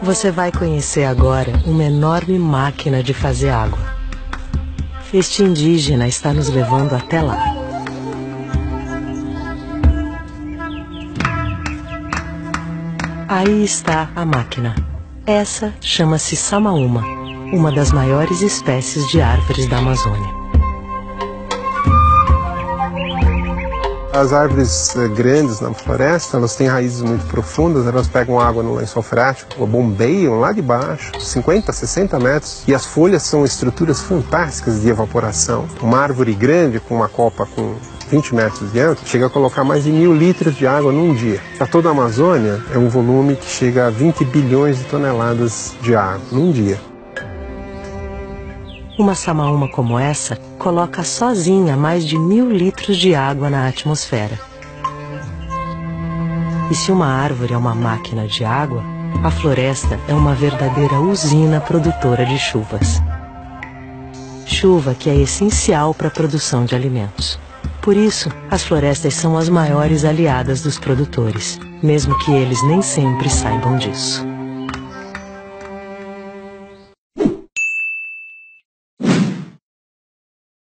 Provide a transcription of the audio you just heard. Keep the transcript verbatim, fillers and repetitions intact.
Você vai conhecer agora uma enorme máquina de fazer água. Este indígena está nos levando até lá. Aí está a máquina. Essa chama-se samaúma, uma das maiores espécies de árvores da Amazônia. As árvores grandes na floresta, elas têm raízes muito profundas, elas pegam água no lençol freático, bombeiam lá de baixo, cinquenta, sessenta metros, e as folhas são estruturas fantásticas de evaporação. Uma árvore grande, com uma copa com vinte metros de diâmetro, chega a colocar mais de mil litros de água num dia. Para toda a Amazônia, é um volume que chega a vinte bilhões de toneladas de água num dia. Uma samaúma como essa coloca sozinha mais de mil litros de água na atmosfera. E se uma árvore é uma máquina de água, a floresta é uma verdadeira usina produtora de chuvas. Chuva que é essencial para a produção de alimentos. Por isso, as florestas são as maiores aliadas dos produtores, mesmo que eles nem sempre saibam disso.